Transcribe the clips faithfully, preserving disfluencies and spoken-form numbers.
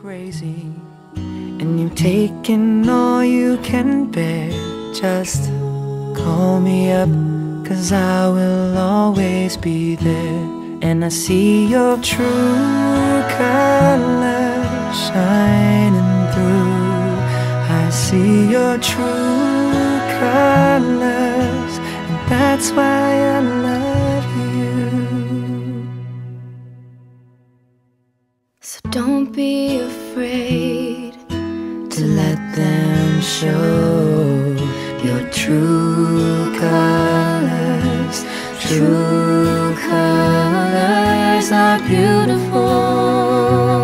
crazy, and you've taken all you can bear. Just call me up, 'cause I will always be there. And I see your true colors shining through. I see your true colors, and that's why I love you. So don't be afraid to let them show your true colors. True colors are beautiful.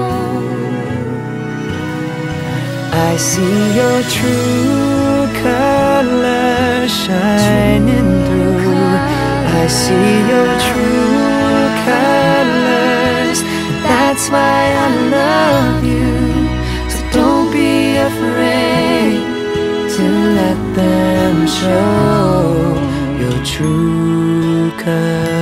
I see your true colors shining through. I see your true colors. That's why I love you. So don't be afraid to let them show your true colors.